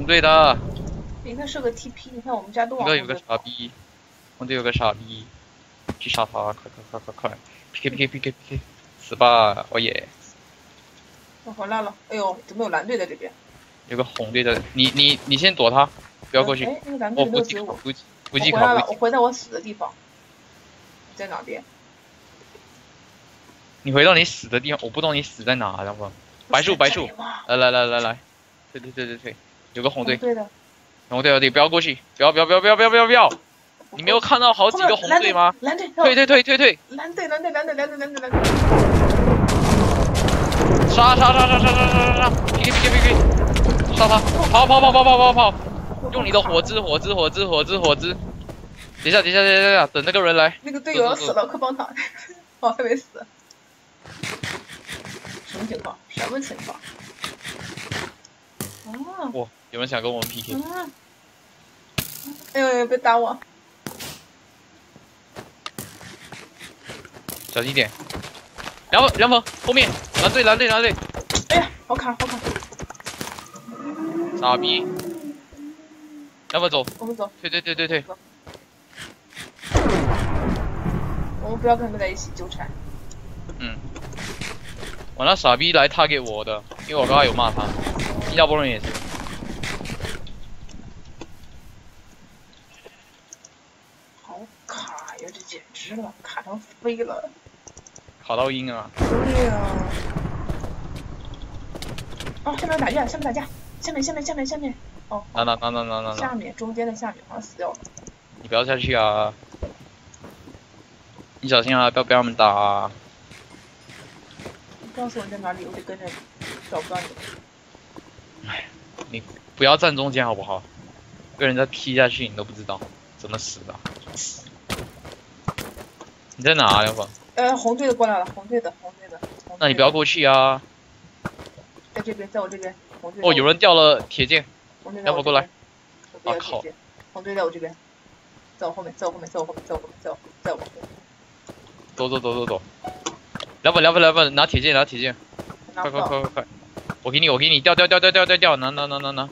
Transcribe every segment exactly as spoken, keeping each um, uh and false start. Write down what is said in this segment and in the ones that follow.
队的。 应该是个 T P， 你看我们家都往应该有个傻逼，红队有个傻逼，去杀他！快快快快快 ！P K P K P K P K， 死吧！哦耶！ 我回来了。哎呦，怎么有蓝队在这边？ 有个红队的，你你你先躲他，不要过去。 哎，那个蓝队我没有追我。 补给补给我回来了， 考， 我回到我死的地方。你在哪边？ 你回到你死的地方，我不懂你死在哪，要不？白树白树，来来来来来，对对对对对，有个红队。 对的。 红队你不要过去，不要不要不要不要不要不要不要！你没有看到好几个红队吗？ 蓝队， 退退退退退！ 蓝队蓝队蓝队蓝队蓝队蓝队！ 杀杀杀杀杀杀杀杀 ！P K P K P K！ 杀他！跑跑跑跑跑跑跑！用你的火枝火枝火枝火枝火枝！等一下等一下等一下，等那个人来。 那个队友要死了，快帮他！哦，还没死。什么情况？什么情况？啊！ 哇，有人想跟我们 P K。 嗯。哎呦呦！别打我！ 小心点。两分两分，后面蓝队蓝队蓝队。 哎呀，好卡好卡！ 傻逼！要不走？ 我们走。 退退退退退。 我们不要跟他们在一起纠缠。 嗯。我那傻逼来他给我的，因为我刚刚有骂他。新加坡人也是。 好卡呀，这简直了，卡成飞了。 卡到阴啊！ 对呀、啊。哦，下面打架，下面打架，下面下面下面下面。哦。 哪哪哪哪哪哪？ 下面中间的下面好像死掉了。 你不要下去啊！你小心啊，不要被他们打啊！ 你告诉我你在哪里，我得跟着你，找不到你。 哎，你不要站中间好不好？被人家踢下去你都不知道怎么死的。你在哪啊，刘峰？ 呃，红队的过来了，红队的，红队的。 那你不要过去啊！ 在这边，在我这边。红队。 哦，有人掉了铁剑。要不过来。 啊靠！红队在我这边，在我后面，在我后面，在我后面，在我后面，在我在我后面。 走走走走走。来吧来吧来吧，拿铁剑拿铁剑。快快快快快！我给你我给你掉掉掉掉掉掉掉，拿拿拿拿拿。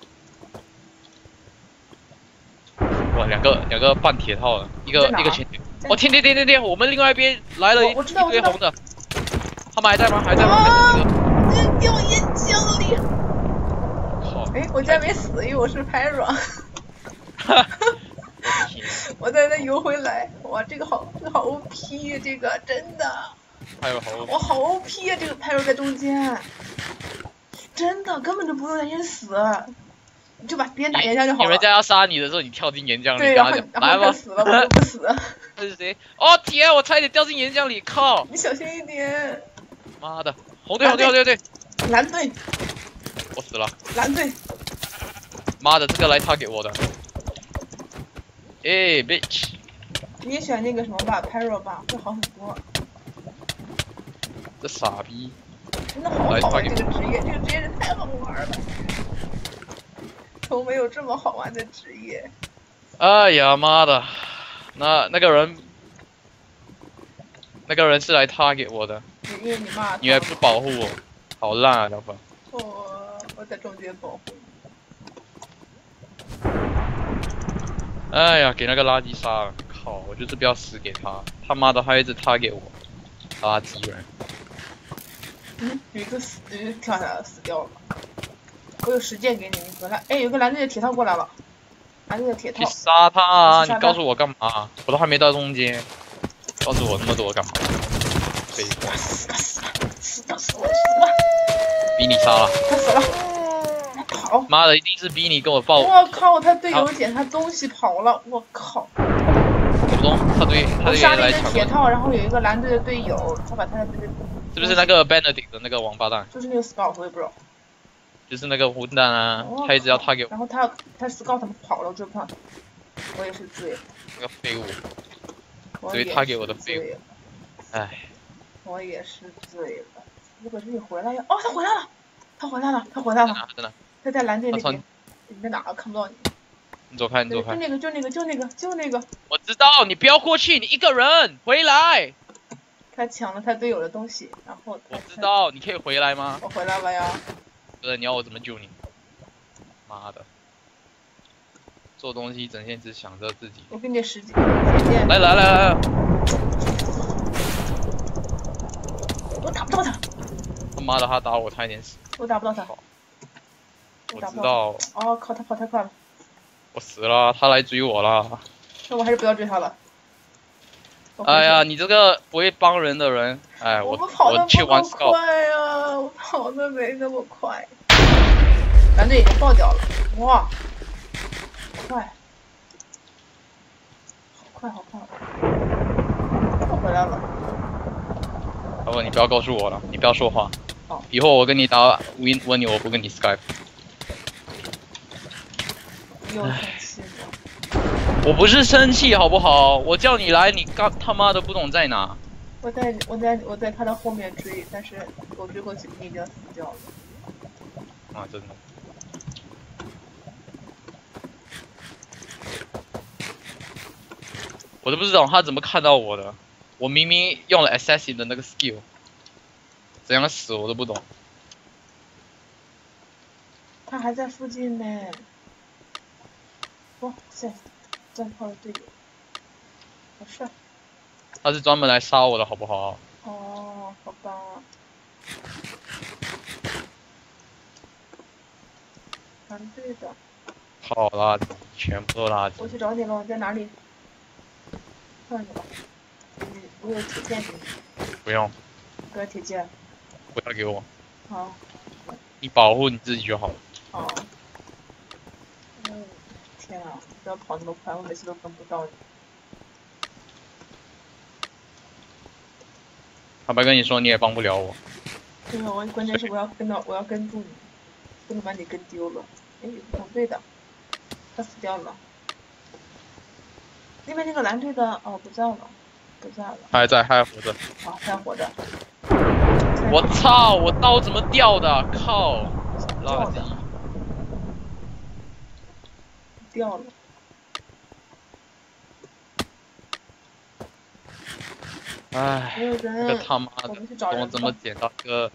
哇，两个两个半铁套的，一个一个前铁。哦，天天天天天，我们另外一边来了一一堆红的。他们还在吗？还在吗？还在那个。掉岩浆里。好。哎，我竟然没死，因为我是拍软。哈哈。我在那游回来，哇，这个好，这个好 O P 呀，这个真的。 还有好 O P。 我好 O P 呀，这个拍肉在中间，真的根本就不用担心死，你就把别人打岩浆就好了。 人家要杀你的时候，你跳进岩浆里， 对，然后然后他死了，我就不死。 这是谁？哦天，我差一点掉进岩浆里，靠！ 你小心一点。 妈的，红队红队红队对。 蓝队。 我死了。 蓝队。 妈的，这个来他给我的。哎 ，bitch！ 你也选那个什么吧，拍肉吧，会好很多。 这傻逼！ 真的好好玩这个职业，这个职业是太好玩了，从没有这么好玩的职业。 哎呀妈的，那那个人，那个人是来他给我的。 因为你骂他。 你还不保护我，好烂啊，老板。 我我在中间保护你。 哎呀，给那个垃圾杀了！靠，我就是不要死给他，他妈的，他一直他给我，垃圾人。 嗯，有一个死，有一个跳下来了，死掉了。我有十件给你，你回来。哎，有个蓝队的铁套过来了，蓝队的铁套。 去杀他啊！你告诉我干嘛？我都还没到中间，告诉我那么多干嘛？废话。 死吧死吧，死吧死吧死吧！ 逼你杀了。 他死了。跑！ 妈的，一定是逼你跟我报。 我靠！他队友捡他东西跑了，我靠！ 不懂，他队他队来抢。 铁套，然后有一个蓝队的队友，他把他的队。 是不是那个 Benedict 的那个王八蛋？ 就是那个 Scout， 我也不知道。 就是那个混蛋啊，他一直要他给我。 然后他他 Scout 他们跑了，我追不上他。我也是醉了。 那个废物。所以他给我的废物。唉。 我也是醉了。如果是你回来呀？哦，他回来了，他回来了，他回来了。 在哪？ 他在蓝队那边。你在哪？看不到你。 你走开，你走开。 就那个，就那个，就那个，就那个。 我知道，你不要过去，你一个人回来。 他抢了他队友的东西，然后我知道，你可以回来吗？ 我回来了呀。 不是，你要我怎么救你？ 妈的，做东西整天只想着自己。 我给你时间，时间。 来来来来来， 我打不到他。 他妈的，他打我差一点死。 我打不到他。 我知道。 哦靠，他跑太快了。 我死了，他来追我了。 那我还是不要追他了。 哎呀，你这个不会帮人的人，哎，我我去玩 scout。快呀，我跑的没那么快。蓝队已经爆掉了，哇，快，好快好快！我回来了。 老婆，你不要告诉我了，你不要说话。 好。 以后我跟你打 win 问你，我不跟你 Skype。 又生气了。 我不是生气好不好？我叫你来，你刚他妈的不懂在哪。 我在我在我在他的后面追，但是我追过去，你已经死掉了。 啊，真的。我都不知道他怎么看到我的，我明明用了 assassin 的那个 skill， 怎样死我都不懂。 他还在附近呢。哇塞，战炮的队友，好帅。 他是专门来杀我的，好不好？ 哦，好棒啊！蓝队的。 好垃圾，全部都垃圾。 我去找你了，你在哪里？看你吧。你我有铁剑给你。 不用。 给我铁剑。 不要给我。 好。 你保护你自己就好了。 好。嗯，天啊！不要跑那么快，我每次都跟不到你。 坦白跟你说，你也帮不了我。 对啊，我关键是我要跟到，我要跟住你，不能把你跟丢了。哎，有红队的，他死掉了。那边那个蓝队的，哦，不在了，不在了。 他还在，他还活着。 啊，他还活着。 我操！我刀怎么掉的？靠！垃圾。 掉了。 唉，这个他妈的，我怎么捡到个？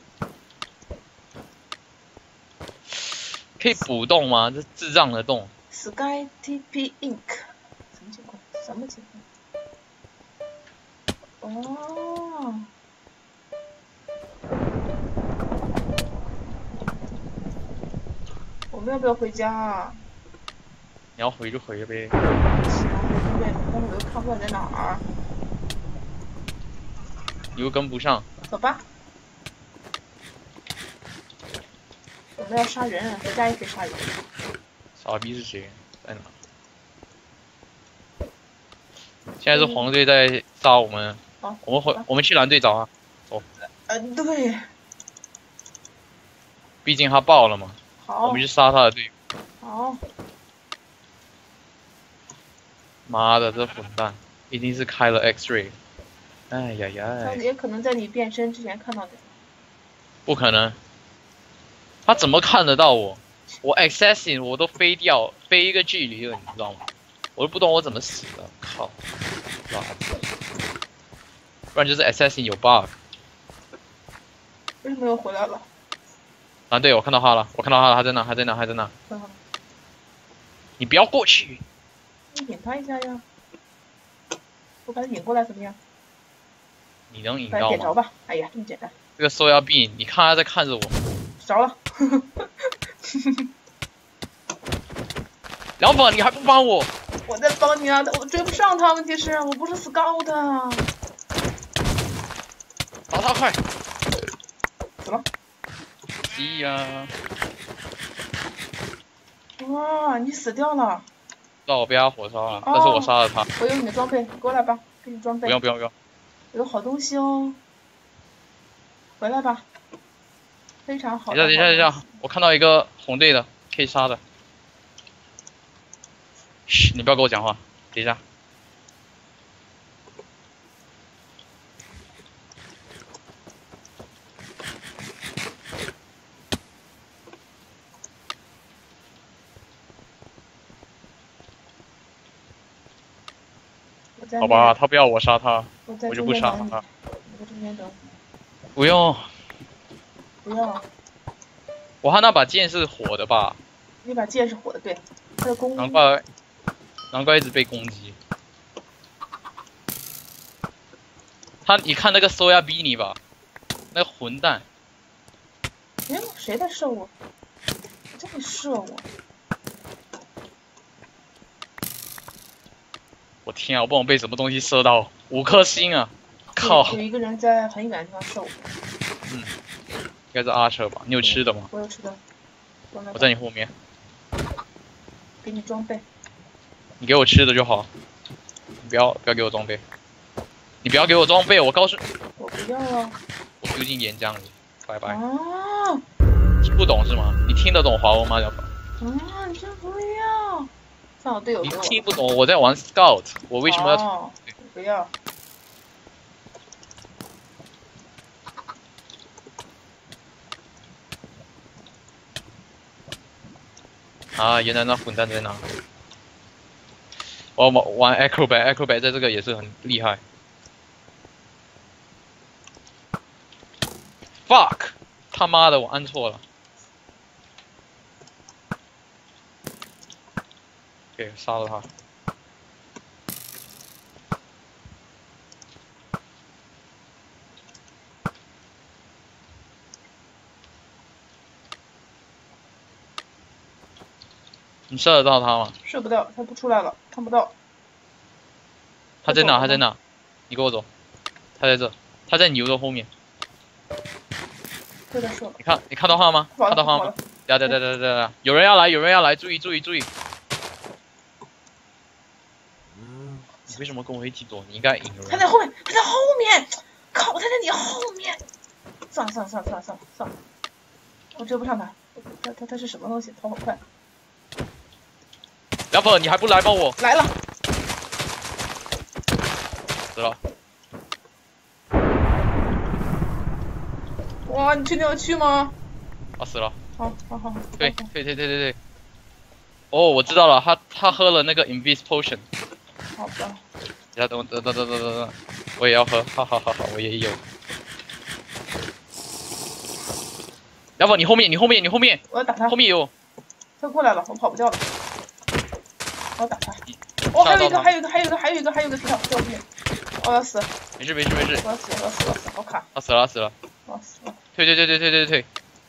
可以补洞吗？这智障的洞。 Sky T P Ink， 什么情况？什么情况？哦。我们要不要回家啊？ 你要回就回呗。 行，对，但是我又看不到在哪儿。 你又跟不上。 走吧。我们要杀人，回家也可以杀人。 傻逼是谁？在哪？现在是黄队在杀我们。 好， 我们回，我们去蓝队找啊。走。 呃，对。 毕竟他爆了嘛。 好。 我们去杀他的队友。 好。 妈的，这混蛋，一定是开了 X-ray。哎呀呀！ 他也可能在你变身之前看到的。 不可能。他怎么看得到我？我 assassin 我都飞掉，飞一个距离了，你知道吗？我都不懂我怎么死的，靠！垃圾。不然就是 assassin 有 bug。 为什么又回来了？ 啊，对，我看到他了，我看到他了，他在那，还在那，还在那。你不要过去。 你引他一下呀。我把他引过来怎么样？ 你能引到吗？ 点着吧，哎呀，这么简单。 这个收押币，你看他在看着我。 着了。 老板，你还不帮我？ 我在帮你啊，我追不上他，问题是我不是 scout 啊。 打他快！ 死了。 是呀。 哇，你死掉了。 让我被他火烧了，但是我杀了他。 我有你的装备，过来吧，给你装备。 不用不用不用。 有好东西哦。回来吧。非常好。 等一下等一下等一下，我看到一个红队的，可以杀的。嘘，你不要跟我讲话。等一下。好吧，他不要我杀他，我就不杀他。 我在这边等。 不用。 不要。 我看那把剑是火的吧？ 那把剑是火的，对，他的攻。 难怪，难怪一直被攻击。他，你看那个收亚比你吧，那个混蛋。 哎，谁在射我？这里射我！ 我天啊！我不懂被什么东西射到，五颗星啊！靠！ 有一个人在很远的地方射我。 嗯，应该是阿车吧？你有吃的吗？ 我有吃的。 我在你后面。 给你装备。 你给我吃的就好，你不要不要给我装备，你不要给我装备，我告诉。 我不要啊！ 我丢进岩浆里，拜拜。 啊！ 听不懂是吗？你听得懂华文吗，小粉？ 啊！你真不要！算我队友。 你听不懂，我在玩 Scout， 我为什么要？ 哦、不要。 啊，原来那混蛋在哪？我玩 Acrobat，Acrobat 在这个也是很厉害。Fuck！ 他妈的，我按错了。给杀了他。你射得到他吗？ 射不到，他不出来了，看不到。 他在哪？他在哪？你跟我走。他在这，他在牛的后面。 对的，射了。 你看，你看到他吗？看到他吗？对对对对对，有人要来，有人要来，注意注意注意！嗯，你为什么跟我一起躲？你应该赢了。 他在后面，他在后面，靠，他在你后面。算了算了算了算了算了算了，我追不上他，他他他是什么东西？跑好快！ 小粉，你还不来帮我？ 来了。 死了。 哇，你确定要去吗？ 啊，死了。 好，好，好。 对，对，对，对，对，对。哦，我知道了，他他喝了那个 Invis Potion。 好吧。 等等等等等等等，我也要喝，哈哈哈哈，我也有。小粉，你后面，你后面，你后面。 我要打他。 后面有。 他过来了，我跑不掉了。我要打他。哦，还有一个，还有一个，还有一个，还有一个，还有一个皮套在后面。我要死。 没事没事没事。 我要死，我要死，我要死，好卡。 他死了死了。 我要死了。 退退退退退退退。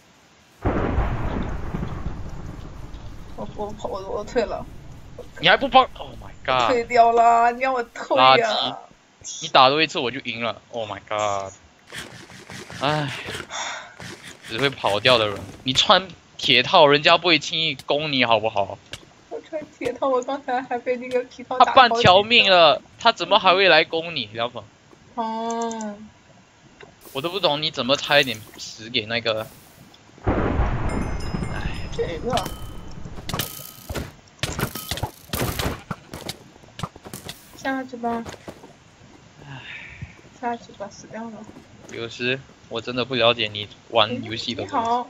我我跑我我退了。 你还不帮 ？Oh my god！ 退掉了，你让我退呀、 啊！你打多一次我就赢了。Oh my god！ 唉，只会跑掉的人，你穿铁套，人家不会轻易攻你，好不好？ 我穿铁套，我刚才还被那个皮套打。他半条命了，他怎么还会来攻你，小粉？ 哦。 我都不懂你怎么差一点死给那个。唉， 这个。下去吧。 唉。 下去吧，死掉了。 有时我真的不了解你玩游戏的。 你好。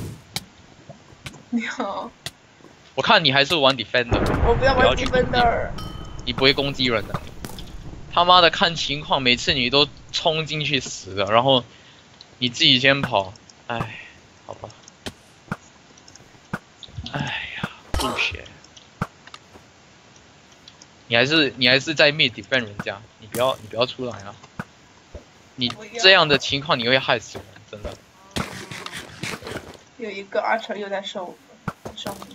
你好。 我看你还是玩 Defender。 我不要玩 Defender。 你不会攻击人的。他妈的，看情况，每次你都冲进去死了，然后你自己先跑。唉，好吧。哎呀，不学。你还是你还是在 mid defend 人家，你不要你不要出来啊！你这样的情况你会害死人，真的。 有一个阿成又在射我，上面。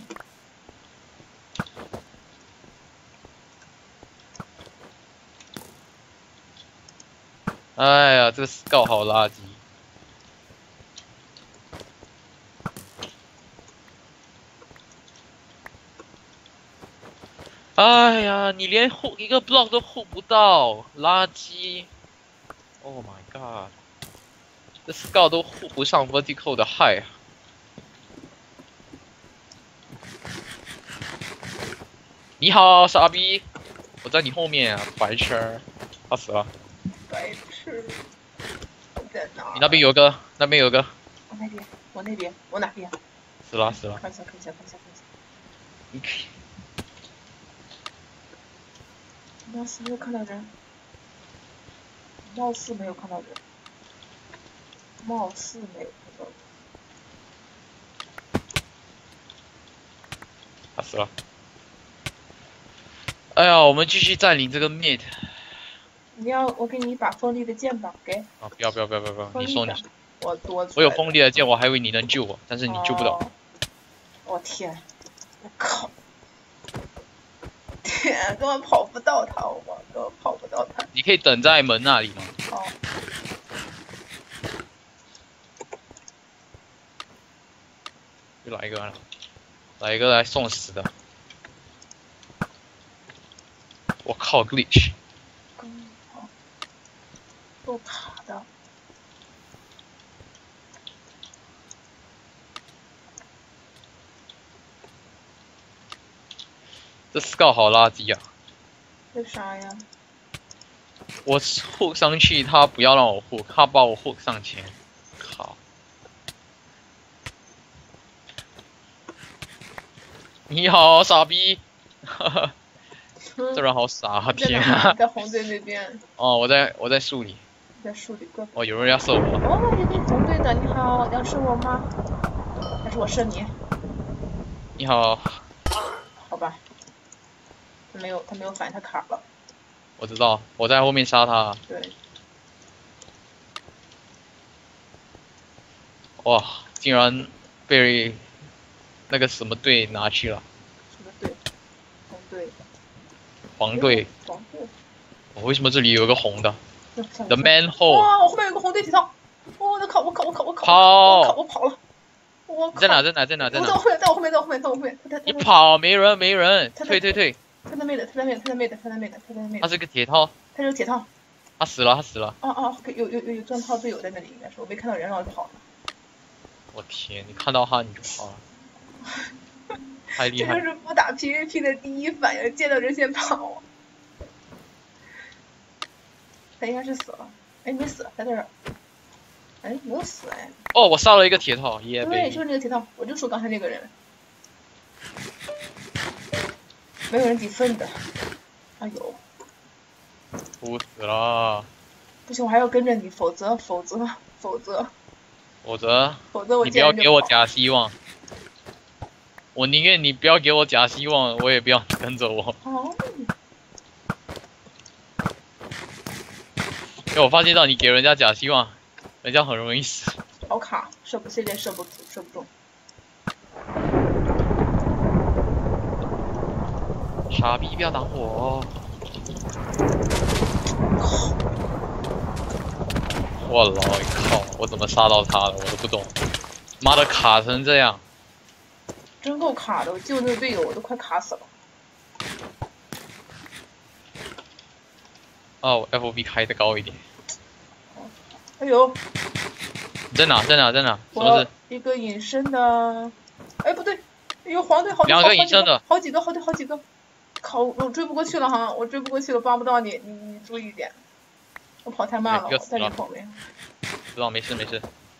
哎呀，这个 scout 好垃圾。哎呀，你连护一个 block 都护不到，垃圾 ！Oh my god， 这 scout 都护不上 vertical 的 high。你好，傻逼！我在你后面啊，白痴！他死了。 白痴！在哪？ 你那边有个，那边有个。 我那边，我那边，我哪边？ 死了死了。 看一下看一下看一下看一下。 你可以。 貌似没有看到人，貌似没有看到人，貌似没有看到人。 死了！哎呀，我们继续占领这个 mid。 你要我给你一把锋利的剑吧？给。 啊！不要不要不要不要不要！你说你。 我多。 我有锋利的剑，我还以为你能救我，但是你救不到。 我、哦、天！我靠！天，根本跑不到他，我根本跑不到他。 你可以等在门那里吗？ 哦。 又来一个了，来一个来送死的。我靠 ，glitch。 嗯，好。够卡的。 这 scout 好垃圾啊！ 为啥呀？ 我 hook 上去，他不要让我 hook， 他把我 hook 上前。靠！你好，傻逼！哈哈，这人好傻，天啊！ 在红队那边。 哦，我在我在树里。 在树里。 哦，有人要射我。 哦，一个红队的，你好，要射我吗？还是我射你？ 你好。 好吧。他没有，他没有反，他卡了。 我知道，我在后面杀他。 对。 哇，竟然被那个什么队拿去了。 什么队？红队。 黄队。 黄队。 我为什么这里有一个红的 ？The manhole。 哇，我后面有个红队铁套。我的靠！我靠！我靠！我靠！ 跑！ 我靠！我跑了。我在哪？在哪？在哪？在哪？ 在我后面，在我后面，在我后面，在我后面。 你跑，没人，没人，退退退。 他在妹的，他在妹的，他在妹的，他在妹的，他在妹的。 他是个铁套。 他是个铁套。 他死了，他死了。 哦哦，有有有有钻炮队友在那里，应该是我没看到人，然后就跑了。 我天，你看到他你就跑了，太厉害。 这就是不打 P V P 的第一反应，见到人先跑。他应该是死了，哎，没死，在这儿。哎，没有死哎。 哦，我杀了一个铁套，耶！ 对，就是那个铁套，我就说刚才那个人。没有人抵分的，啊有， 哭死了！ 不行，我还要跟着你，否则否则否则否则否则我你不要给我假希望，我宁愿你不要给我假希望，我也不要你跟着我。 哦。 因为我发现到你给人家假希望，人家很容易死。 好卡，射不，现在射不射不中。 傻逼，不要挡我！我老靠，我怎么杀到他了？我都不懂。妈的，卡成这样！ 真够卡的，我救那个队友，我都快卡死了。 哦，我 F B 开的高一点。 哎呦！ 你在哪？在哪？在哪？什么事？ 一个隐身的。哎，不对，有黄队好多。 两个隐身的。 好几个，好几好几个。靠，我追不过去了哈，我追不过去了，帮不到你，你你注意一点。我跑太慢了，我在你后面。 知道，没事没事。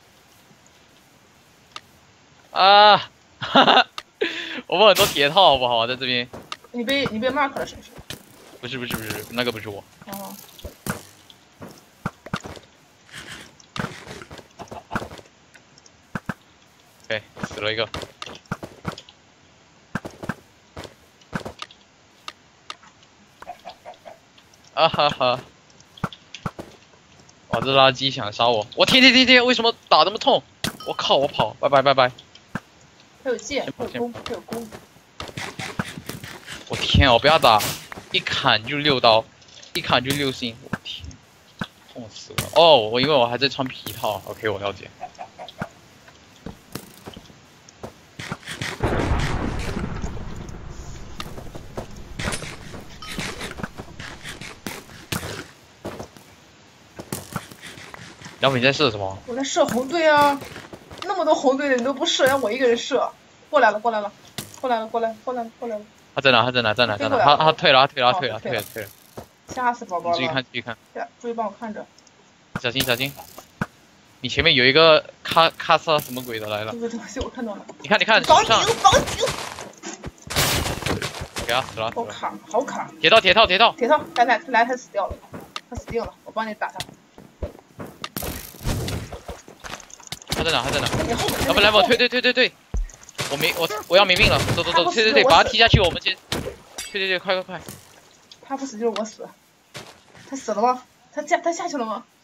啊，哈哈，我们很多铁套好不好？在这边。 你被你被 mark 了是不是？ 不是不是不是，那个不是我。 哦。 OK， 死了一个。啊哈哈！哇，这垃圾想杀我！我天天天天，为什么打那么痛？我靠！我跑，拜拜拜拜。 还有剑，还有弓，还有弓。 我天！我不要打，一砍就六刀，一砍就六星，我天，痛死了！哦，我因为我还在穿皮套 ，OK， 我了解。要不你在射什么？ 我在射红队啊，那么多红队的你都不射，让我一个人射。过来了，过来了，过来了，过来，过来了，过来了。 他在哪？他在哪？在哪？在哪？他他退了，他退了，他退了，退了，退了。 吓死宝宝了！ 你注意看，注意看。 对，注意帮我看着。 小心，小心！你前面有一个咔咔嚓什么鬼的来了？ 对对对，我看到了。 你看，你看， 防警，防警！ 给他死了， 好卡，好卡！ 铁套，铁套，铁套， 铁套，来来来，他死掉了，他死定了，我帮你打他。 他在哪？他在哪？ 在你后面。 要不来吧，退退退退退！ 我没我我要没命了，走走走，对对对，把他踢下去，我们先。对对对，快快快！ 他不死就是我死。他死了吗？他下他下去了吗？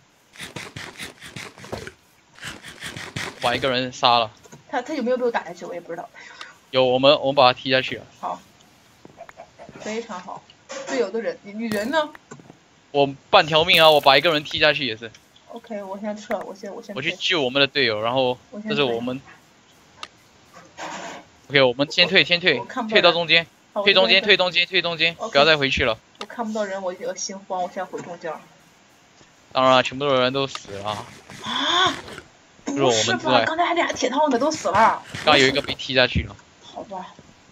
把一个人杀了。 他他有没有被我打下去？我也不知道。 有，我们我们把他踢下去了。 好，非常好。队友的人，你你人呢？ 我半条命啊！我把一个人踢下去也是。 OK， 我先撤，我先我先。 我去救我们的队友，然后这是我们。OK， 我们先退，先退，退到中间，退中间，退中间，退中间，不要再回去了。 我看不到人，我就心慌，我现在回中间。 当然了，全部的人都死了。 啊！ 就是我们之外。 刚才还俩铁套呢，都死了。 刚有一个被踢下去了。 好吧。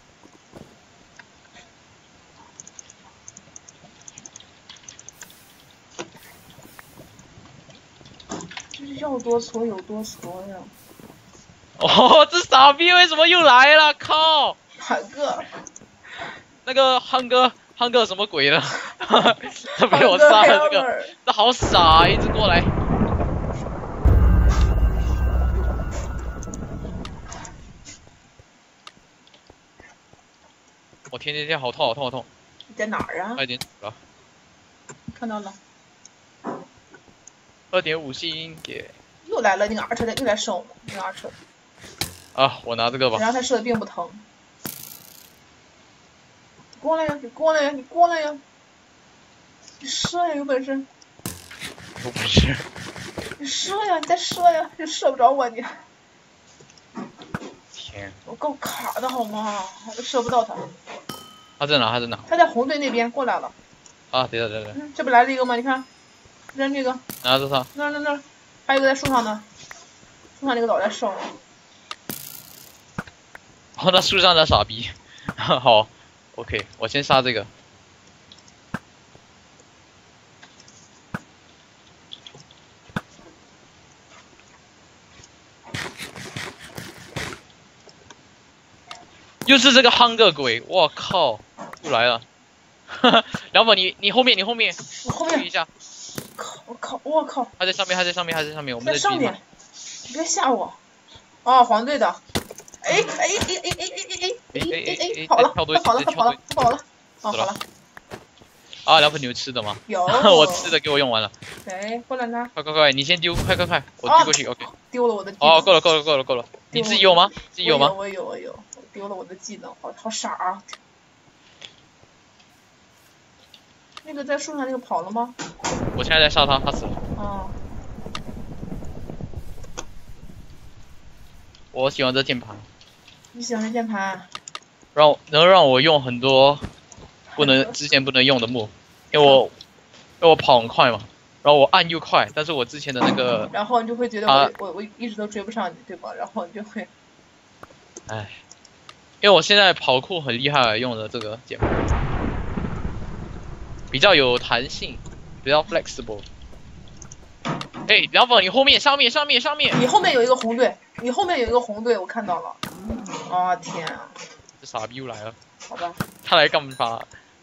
就是要多搓有多搓呀。 哦，这傻逼为什么又来了？靠！ 哪个？ 那个汉哥，汉哥什么鬼了？他被我杀了，这个，这好傻，一直过来。我天天天，好痛好痛好痛！ 你在哪儿啊？ 快点死了！ 看到了。 二点五星给。 又来了，那个二车的又来射我，那个二车。 啊，我拿这个吧。 然后他射的并不疼。过来呀！你过来呀！你过来呀！你射呀，有本事！ 有本事！ 你射呀！你再射呀！你射不着我你。 天！ 我够卡的好吗？我都射不到他。 他在哪？他在哪？ 他在红队那边过来了。 啊，对了对了。 嗯，这不来了一个吗？你看，这这个。 拿着他。 那那那，还有一个在树上呢。树上那个老在射我。 哦，那树上的傻逼。好 ，OK， 我先杀这个。又是这个憨个鬼，我靠，又来了。梁宝，你你后面，你后面， 我后面注意一下。 靠！我靠！我靠！ 他在上面，他在上面，他在上面，我们在上面。你别吓我。哦，黄队的。哎哎哎哎哎哎哎哎哎哎！跑了，他跑了，他跑了，他跑了。哦，好了。 啊，梁宝，你有吃的吗？ 有。 我吃的给我用完了。 哎，过来拿。 快快快，你先丢，快快快，我丢过去 ，OK。 丢了我的。 哦，够了够了够了够了。你自己有吗？自己有吗？ 我有我有。丢了我的技能，好好傻啊！那个在树上那个跑了吗？ 我现在在杀他，他死了。 哦。 我喜欢这键盘。 你喜欢这键盘？ 让能让我用很多不能之前不能用的木，因为我因为我跑很快嘛，然后我按又快，但是我之前的那个。 然后你就会觉得我、啊、我我一直都追不上你，对吧？然后你就会。 唉。因为我现在跑酷很厉害，用的这个键盘比较有弹性，比较 flexible。哎，梁粉，你后面、上面、上面、上面。 你后面有一个红队，你后面有一个红队，我看到了。啊、哦、天啊！ 这傻逼又来了。 好吧。 他来干嘛？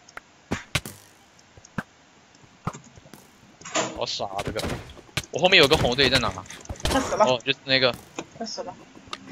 好傻啊这个！我后面有个红队在哪？ 他死了。 哦，就是那个。 他死了。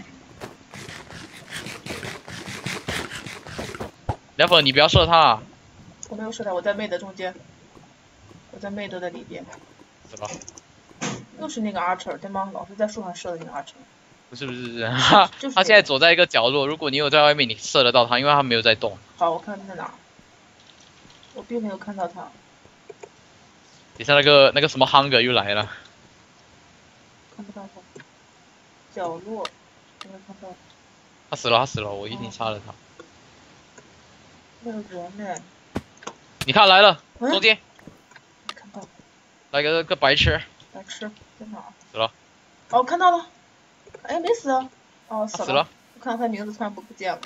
梁粉，你不要射他、啊。 我没有射他，我在妹的中间。我在妹的的里边。 死了。 又是那个 Archer 对吗？老是在树上射的那个 Archer。 不是不是不是，他、就是、他现在躲在一个角落，如果你有在外面，你射得到他，因为他没有在动。 好，我看他在哪。我并没有看到他。 等下那个那个什么 Hunger 又来了。 看不到他。角落，没有看到。 他死了，他死了，我一定杀了他。 没有人呢。 你看来了，嗯、中间。 看到。 来个个白痴。 白痴在哪？ 死了。 哦，看到了。哎，没死。哦，死了。 死了。 我看到他名字突然不不见了。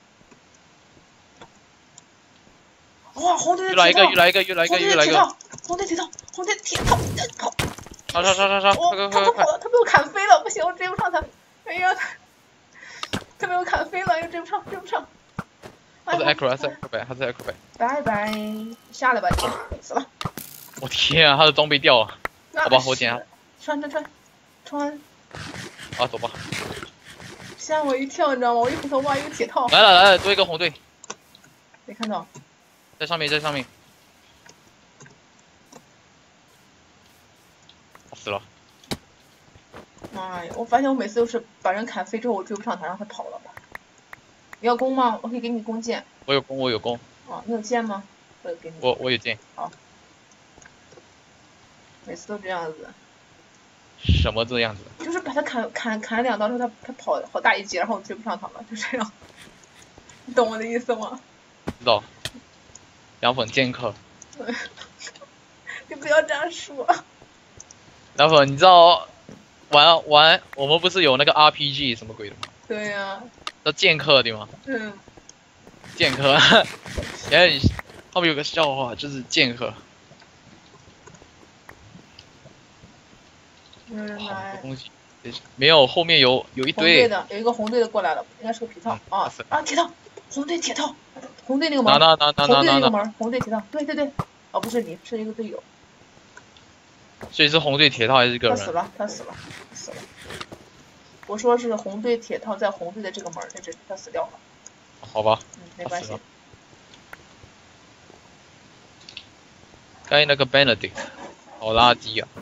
哇，红队的铁套。又来一个，又来一个，又来一个，又来一个。 红队铁套，红队铁套，跑。 杀杀杀杀杀！快快快快！ 他跑了，他被我砍飞了，不行，我追不上他。哎呀，他被我砍飞了，又追不上，追不上。 他在 acrobat， 他在 acrobat， 他在 acrobat。 拜拜，下来吧你，死了。 我天啊，他的装备掉了。好吧，我捡。 穿穿穿，穿。 啊，走吧。 吓我一跳，你知道吗？我一回头，哇，一个铁套。 来了来了，多一个红队。 没看到。 在上面，在上面。死了。 妈呀！我发现我每次都是把人砍飞之后，我追不上他，让他跑了。你要弓吗？我可以给你弓箭。 我有弓，我有弓。 哦，你有箭吗？我给你。 我我有箭。 好。每次都这样子。 什么这样子？ 就是把他砍砍砍两刀之后，他他跑好大一截，然后我追不上他了，就这样。你懂我的意思吗？ 知道。凉粉剑客。 你不要这样说。 凉粉，你知道玩玩我们不是有那个 R P G 什么鬼的吗？ 对呀、啊。 叫剑客对吗？ 嗯。 剑客，原来后面有个笑话，就是剑客。 没有人来。 东西没有，后面有有一堆。 红队的有一个红队的过来了，应该是个皮套、嗯、啊啊铁套，红队铁套，红队那个门， 拿拿拿红队那个门，红队铁套，对对对，哦不是你，是一个队友。 所以是红队铁套还是一个人？ 他死了，他死了，死了。我说是红队铁套在红队的这个门在这里，他死掉了。 好吧。 嗯，没关系。 刚才那个 Benedict 好垃圾啊！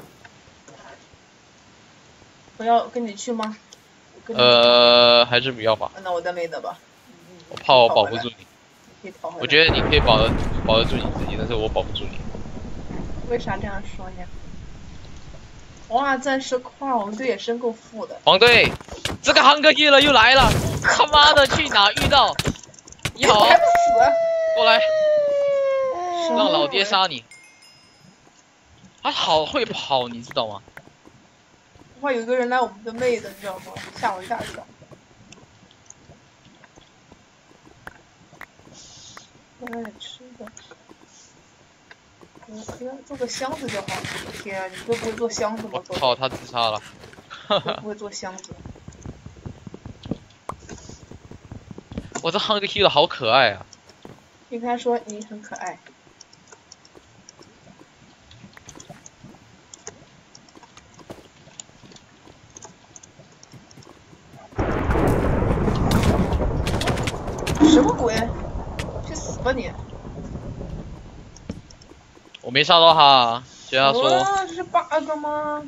我要跟你去吗？ 呃，还是不要吧。 那我在没得吧。 我怕我保不住你。 你跑回来。 我觉得你可以保得保得住你自己，但是我保不住你。 为啥这样说呢？哇，钻石块，我们队也真够富的。 黄队，这个 Hunger Killer 又来了！他妈的，去哪遇到？你好， 还不死？ 过来，让老爹杀你。他好会跑，你知道吗？ 哇，有个人来我们的妹子，你知道吗？吓我一大跳。我来点吃的。我可以做个箱子就好。天啊，你都不会做箱子吗？ 我靠，他自杀了。 我不会做箱子。 我这 Hunger Killer 好可爱啊！ 你跟他说你很可爱。什么鬼？去死吧你！ 我没杀到他，所以他说。 哦，这是 bug 吗？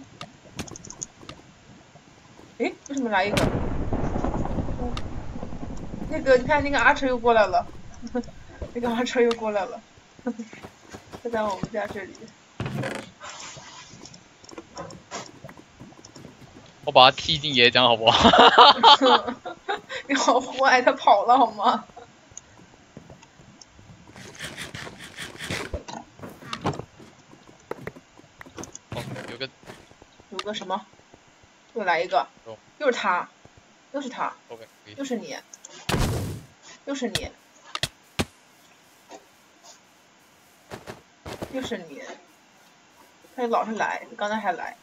诶，为什么来一个？嗯、那个，你看那个阿车又过来了，那个阿车又过来了，就在我们家这里。 我把他踢进野浆好不好？ 你好坏，他跑了好吗？ 哦，有个， 有个什么？又来一个， 哦、 又是他，又是他， okay, 又是你，又是你，又是你，他就老是来，刚才还来。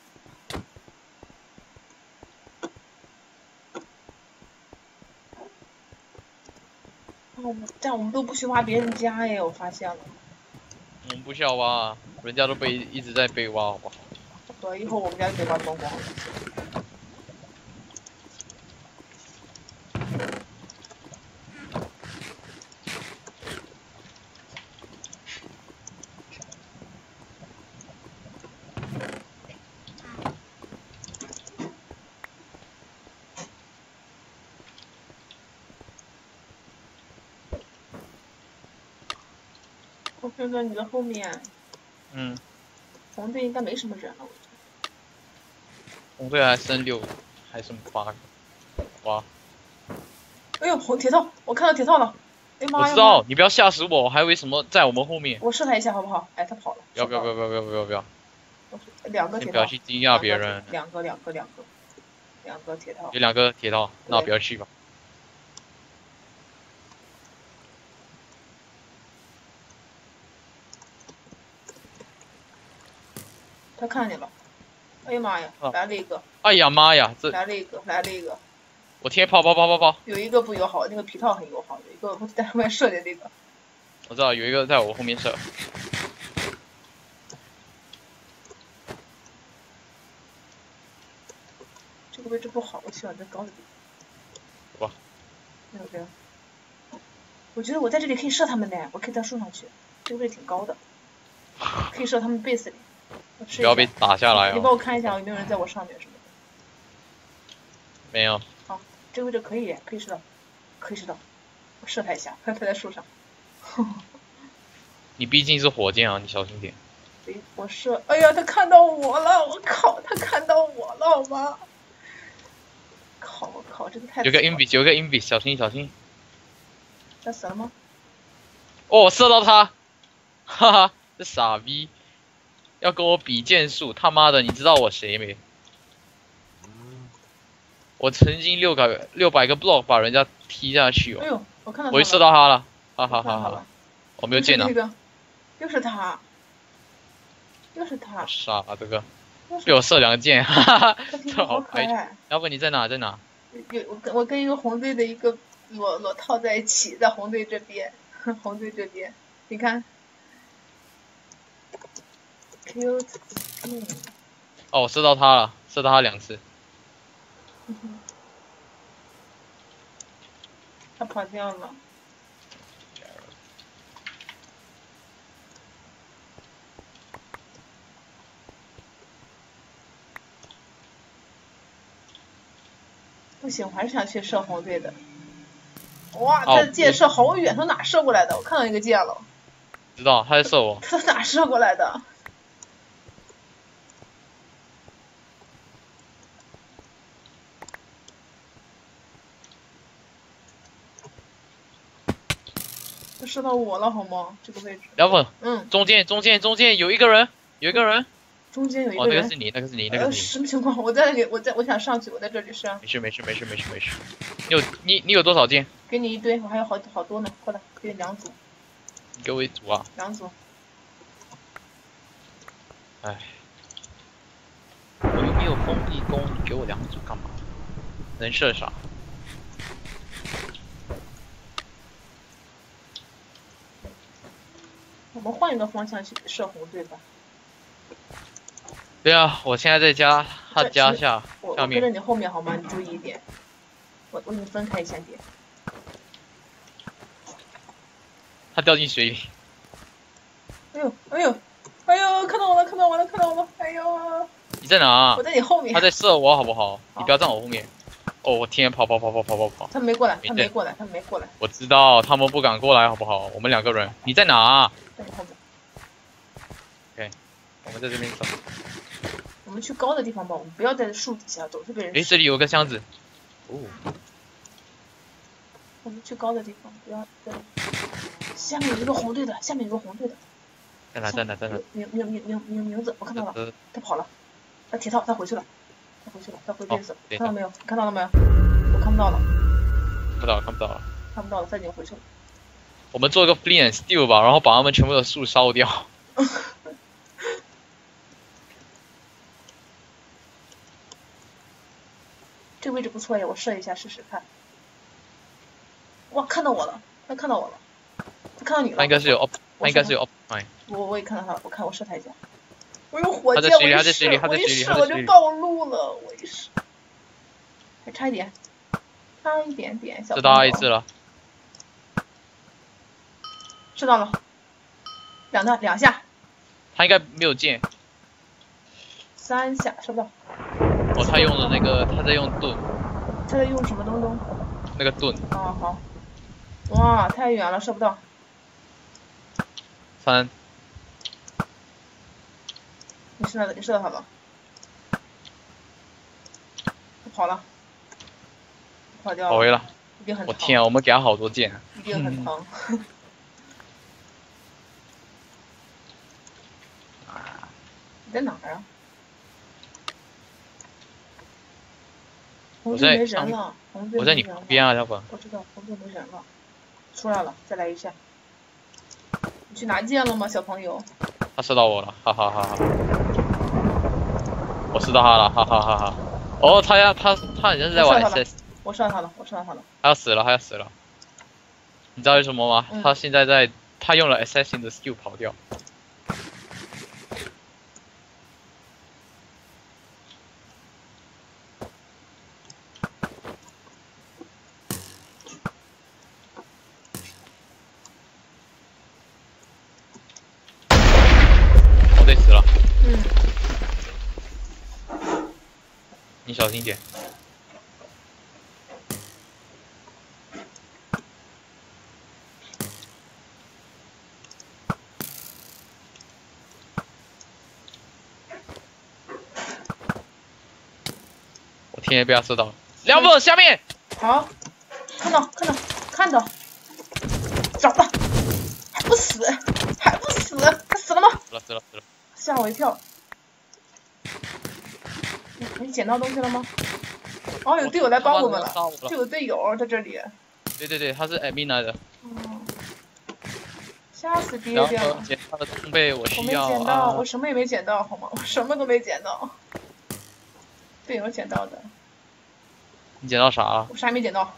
哦，这样我们都不去挖别人家耶，我发现了。 我们不需要挖，人家都被一直在被挖，好不好？ 对，以后我们家就被挖光光了。我看看你的后面。 嗯。 红队应该没什么人了，我觉得。 红队还剩六，还剩八个。哇！ 哎呦，红铁套，我看到铁套了。哎妈呀！ 我知道，你不要吓死我，我还以为什么在我们后面。 我试他一下好不好？哎，他跑了。 不要不要不要不要不要不要！ 两个铁套。 不要去惊讶别人。 两个两个两个，两个铁套。 有两个铁套，那我不要去吧。 他看见了，哎呀妈呀， 啊、 来了一个！ 哎呀妈呀，这来了一个，来了一个！ 我贴跑跑跑跑跑！ 有一个不友好，那个皮套很友好，有一个我在后面射的那个。 我知道有一个在我后面射。 这个位置不好，我喜欢在高的地方。 没有这个。我觉得我在这里可以射他们的，我可以到树上去，这个位置挺高的，可以射他们 base 里。我试一下。 不要被打下来哦。 你帮我看一下有没有人在我上面什么的。 没有。 好，这个位置可以，可以射到，可以射到。我射他一下，看他在树上。 你毕竟是火箭啊，你小心点。 我射，哎呀，他看到我了，我靠，他看到我了，好吗？靠，我靠，这个太…… 有个 invis， 有个 invis， 小心小心。 他死了吗？ 哦，我射到他，哈哈，这傻逼，要跟我比剑术，他妈的，你知道我谁没？我曾经六个六百个 block 把人家踢下去哦。 哎呦，我看到他了。 我就射到他了，哈哈哈哈。我没有剑呢。又是他，又是他。 傻啊，这个被我射两个箭，哈哈哈。这好可爱。要不你在哪？在哪？ 有我跟我跟一个红队的一个裸裸套在一起，在红队这边，红队这边，你看。Cute。嗯。 哦，我射到他了，射到他两次。 嗯、他跑掉了。不行，我还是想去射红队的。哇，他的箭射好远，从哪射过来的？我看到一个箭了。 知道，他在射我。 他从哪射过来的？他射到我了，好吗？这个位置。 要不， 嗯， 中间中间中间有一个人，有一个人。 中间有一个人。 哦，那个是你，那个是你，那个是你。 什么情况？我在那里，我在，我想上去，我在这里射。 没事没事没事没事没事。你有你你有多少箭？ 给你一堆，我还有好好多呢，过来，给你两组。 你给我一组啊。 两组。 唉。我又没有风力弓，你给我两组干嘛？能射啥？ 我们换一个方向去射红队吧。 对啊，我现在在家，他家下我下面。 我跟着你后面好吗？你注意一点。我我给你分开一下点。 他掉进水里。 哎呦哎呦哎呦！看到我了看到我了看到我了！哎呦！ 你在哪？ 我在你后面。 他在射我好不好？你不要站我后面。哦，我天，跑跑跑跑跑跑跑！ 他没过来，他没过来，他没过来。 我知道，他们不敢过来，好不好？我们两个人，你在哪？ 在你后面。 OK， 我们在这边走。 我们去高的地方吧，我们不要在树底下走，这边人。 哎，这里有个箱子。哦。 我们去高的地方，不要在。下面有一个红队的，下面有个红队的。 在哪？在哪？在哪？ 名名名名名名字，我看到了，他跑了，他铁套，他回去了，他回去了，他回 base 了，看到没有？看到了没有？我看不到了。 看不到了，看不到了。 看不到了，他已经回去了。 我们做一个 flee and steal 吧，然后把他们全部的树烧掉。 这个位置不错呀，我射一下试试看。哇，看到我了，他看到我了，他看到你了。 他应该是有 up， 他应该是有 up。 我我也看到他了，我看我射他一下。我有火箭， 我一射，我一射我就暴露了，我一射。还差一点，差一点点，小。 射到他一次了。 射到了，两弹两下。 他应该没有箭。 三下射不到。 哦，他用的那个，他在用盾。 他在用什么东东？ 那个盾。 啊好。哇，太远了，射不到。 三。 你射到你射到他了。他跑了。跑掉了。 跑回了。 一定很疼。 我天啊，我们给他好多箭。 一定很疼。你在哪儿啊？ 我在没人了， 我在你旁边啊，要不？ 我知道，红队没人了，出来了，再来一下。你去拿剑了吗，小朋友？ 他射到我了，哈哈哈哈！我射到他了，哈哈哈哈！哦，他要他他好像是在玩 S S。 我射到他了，我射到他了。 他要死了，他要死了。你知道为什么吗？ 嗯、 他现在在，他用了 assassin 的 skill 跑掉。 小心点。我天天被他射到了，两分下面。 好，看到看到看到，找到，还不死，还不死，他死了吗？ 死了死了死了， 吓我一跳。你你捡到东西了吗？哦，有队友来帮我们了，就有队友在这里。 对对对，他是 admin 来的。 嗯。吓死爹爹了！ 捡他的装备我需要啊。 我没捡到，我什么也没捡到，好吗？我什么都没捡到。队友捡到的。 你捡到啥了？ 我啥也没捡到。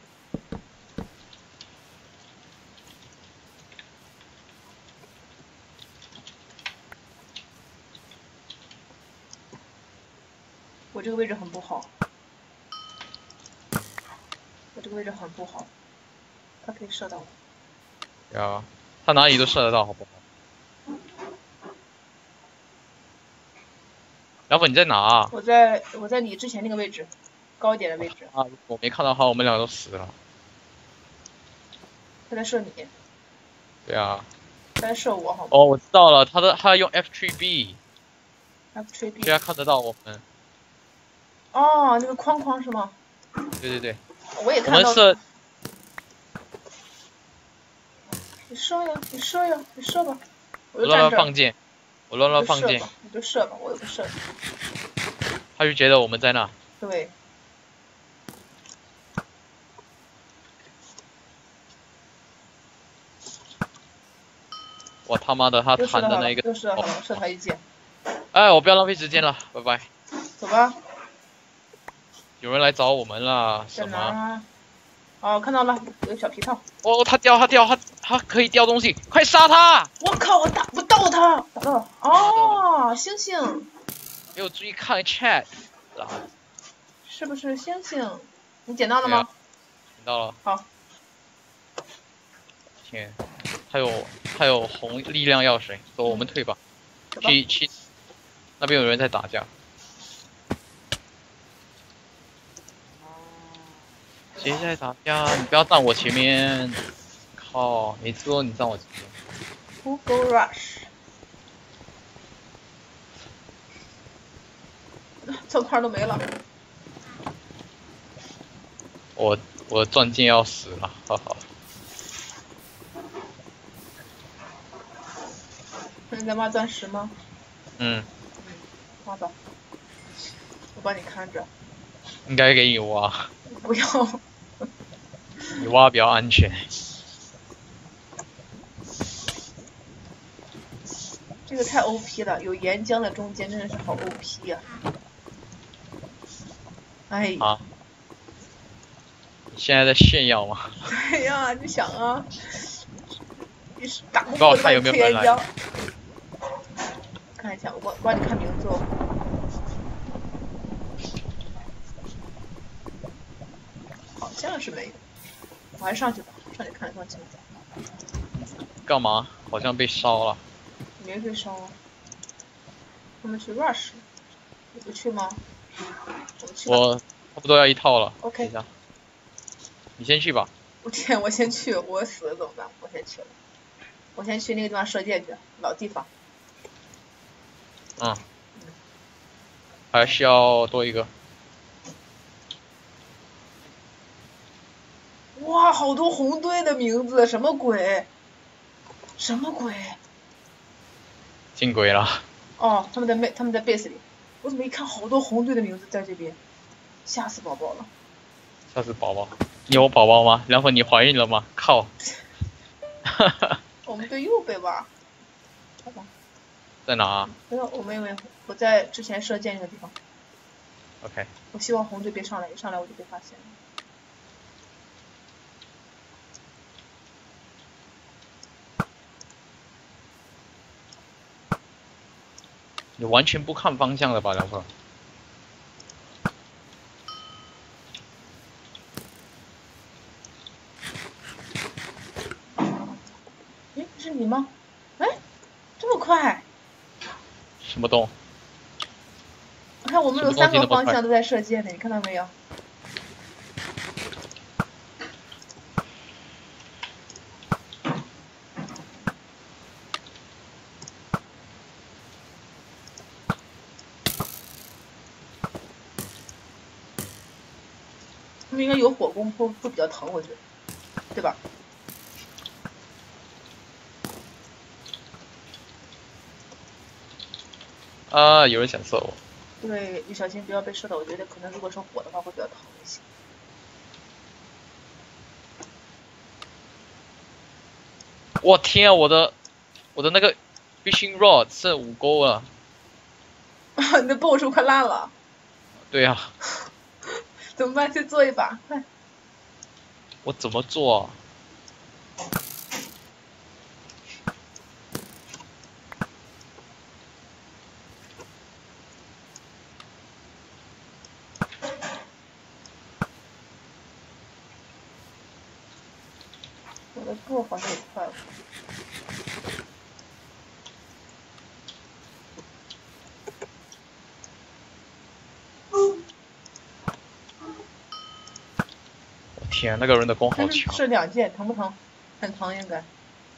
我这个位置很不好。我这个位置很不好，他可以射到我。 呀，他哪里都射得到，好不好？老粉你在哪、啊？ 我在我在你之前那个位置，高一点的位置。 啊，我没看到他，我们两个都死了。 他在射你。 对啊。 他在射我，好吗？ 哦，我知道了，他的他用 F 三 B。F 三 B。 对啊，看得到我们。 哦，那个框框是吗？ 对对对。 我也看到。 我们射。 你射呀，你射呀，你射吧。我乱乱放箭，我乱乱放箭。 你就射吧，我有个射。 他就觉得我们在那。 对。 我他妈的，他弹的那个。 又射好了，射他一箭。 哎，我不要浪费时间了，拜拜。 走吧。 有人来找我们了，什么？ 哦，看到了，有小皮套。 哦，他掉，他掉，他他可以掉东西，快杀他！ 我靠，我打不到他，打到了。哦，星星。 没有注意看 chat。 是不是星星？你捡到了吗？ 捡到了。 好。 天，还有还有红力量药水，走，我们退吧。去去，那边有人在打架。谁在打架？你不要站我前面！靠，每次都你站我前面。 Google Rush。这块都没了。 我我钻戒要死了，哈哈。 你在挖钻石吗？ 嗯。 挖吧，我帮你看着。 应该给你挖。 不要。 你挖比较安全。 这个太 O P 了，有岩浆的中间真的是好 O P 呀、啊！哎。 啊。你现在在炫耀吗？ 对呀，你想啊，你是打不过他有没有岩浆。看一下，我帮你看名字哦。好像是没有，我还是上去吧，上去看看情况。 干嘛？好像被烧了。 没被烧啊。我们去 rush， 你不去吗？我们去吧。 我差不多要一套了。 OK。 等一下。你先去吧。 我天，我先去，我死了怎么办？我先去了。我先去那个地方射箭去，老地方。 嗯。还需要多一个。 哇，好多红队的名字，什么鬼？什么鬼？ 进鬼了。 哦，他们在妹，他们在 base 里。我怎么一看好多红队的名字在这边？吓死宝宝了。 吓死宝宝。你有宝宝吗？然后你怀孕了吗？靠！ 我们队又被挖。好吧。 在哪、啊？ 没有，我没有没有，我在之前射箭那个地方。 OK。 我希望红队别上来，一上来我就被发现了。 你完全不看方向了吧，两个？ 哎，是你吗？哎，这么快？ 什么洞？ 我看看我们有三个方向都在射箭呢，你看到没有？他们应该有火攻，会会比较疼，我觉得，对吧？ 啊，有人想射我。 对，你小心不要被射到。我觉得可能如果是火的话会比较疼一些。 我天啊，我的我的那个 fishing rod 剩五钩了。 你的 bow 是不是快烂了？ 对呀、啊。 怎么办？去做一把，快！ 我怎么做啊？ 我的 bow 好像也快了。 天，那个人的弓好强。 是两箭，疼不疼？很疼应该。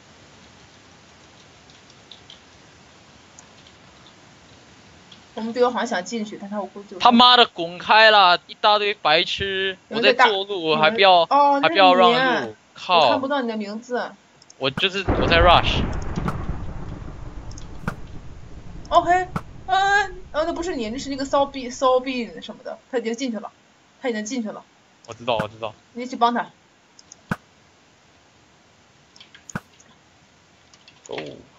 我们队友好像想进去，但他我估计。 他妈的滚开了！一大堆白痴，我在做路，还不要、 哦、 还不要让路，靠！ 我看不到你的名字。 我就是我在 rush。 OK， 嗯，哦，那不是你，那是那个骚逼骚逼什么的，他已经进去了，他已经进去了。 我知道，我知道。 你去帮他。 哦。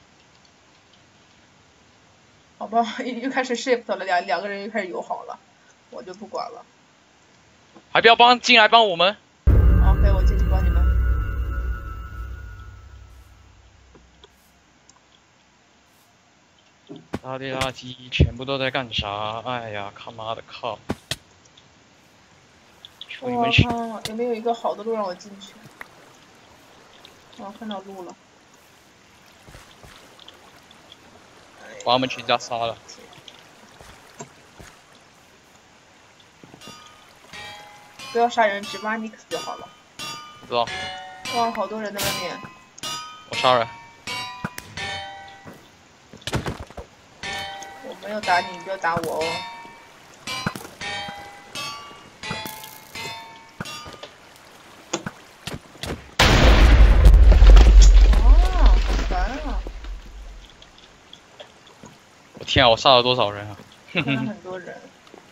好吧，又开始 shift 了，两两个人又开始友好了，我就不管了。 还不要帮进来帮我们 ？OK， 我进去帮你们。 垃圾垃圾，全部都在干啥？哎呀，他妈的靠！ 我靠，有没有一个好的路让我进去？我看到路了。 把我们全家杀了。 不要杀人，只挖 Nix 就好了。 知道。 哇，好多人在外面。 我杀人。 我没有打你，你不要打我哦。啊，好烦啊！ 我天啊，我杀了多少人啊？ 杀了很多人。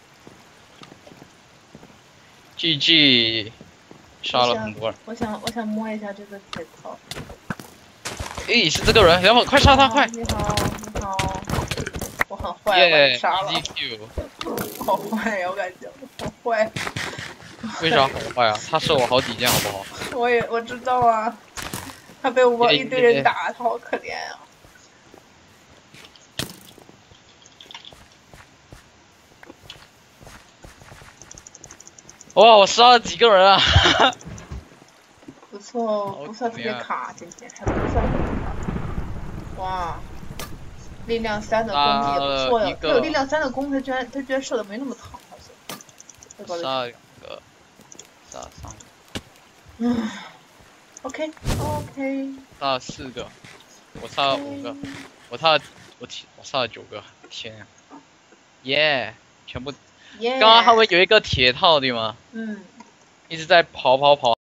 G G， 杀了很多人。 我想，我想摸一下这个铁套。 诶，是这个人，然后快杀他，快！ 你好，你好。我很坏，我把你杀了。好坏呀，我感觉好坏。 为啥好坏啊？他射我好几箭，好不好？ 我也我知道啊，他被我一堆人打，他好可怜啊。 哇，我杀了几个人啊！ 不错，不算特别卡，今天还不算特别卡。哇，力量三的攻也不错呀，他有力量三的攻，他居然他居然射的没那么疼，好像。 杀两个，杀三个。 嗯 ，OK OK。 杀了四个，我杀了五个，我杀了我我杀了九个，天呀！耶，全部。刚刚他们有一个铁套对吗？ 嗯。 一直在跑跑跑。